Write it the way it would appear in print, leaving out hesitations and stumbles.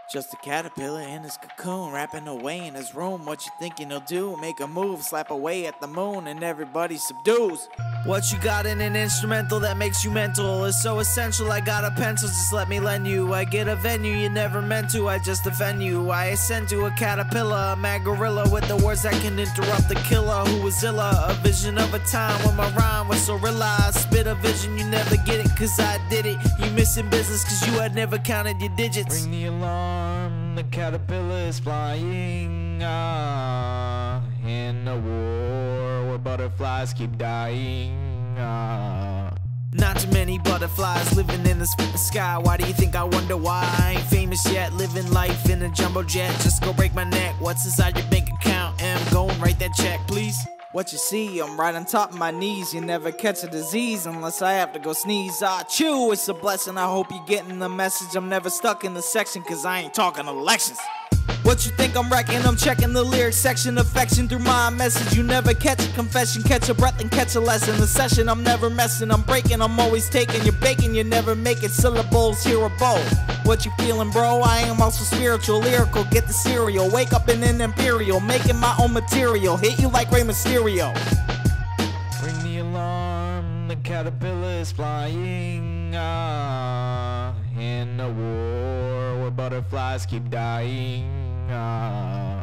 Just a caterpillar in his cocoon, rapping away in his room. What you thinking he'll do? Make a move, slap away at the moon, and everybody subdues. What you got in an instrumental that makes you mental is so essential. I got a pencil, just let me lend you. I get a venue you never meant to, I just offend you. I ascend to a caterpillar, a mad gorilla with the words that can interrupt the killer who was illa. A vision of a time when my rhyme was so realized. Spit a vision, you never get it, cause I did it. You missing business cause you had never counted your digits. Ring the alarm, the caterpillar is flying in a war where butterflies keep dying. Not too many butterflies living in the sky. Why do you think I wonder why I ain't famous yet? Living life in a jumbo jet, just go break my neck. What's inside your bank account? Go and write that check, please. What you see, I'm right on top of my knees. You never catch a disease unless I have to go sneeze. Ah, chew, it's a blessing. I hope you getting the message. I'm never stuck in the section cause I ain't talking elections. What you think I'm wrecking? I'm checking the lyrics section. Affection through my message. You never catch a confession. Catch a breath and catch a lesson. The session, I'm never messing. I'm breaking, I'm always taking. You're baking, you never make it. Syllables, here a bowl. What you feeling, bro? I am also spiritual, lyrical. Get the cereal. Wake up in an imperial. Making my own material. Hit you like Rey Mysterio. Ring the alarm, the caterpillar is flying in a war where butterflies keep dying.